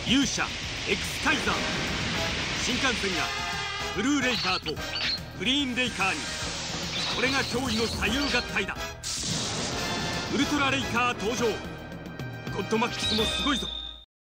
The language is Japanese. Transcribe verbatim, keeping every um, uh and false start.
勇者エクスカイザー。新幹線がブルーレイカーとグリーンレイカーに。これが驚異の左右合体だ。ウルトラレイカー登場。ゴッドマックスもすごいぞ。